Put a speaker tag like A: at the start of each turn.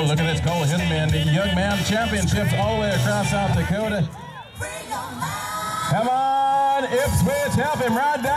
A: look at this Cole Hinman, the Young Man Championships all the way across South Dakota. Come on, Ipswich, help him right down.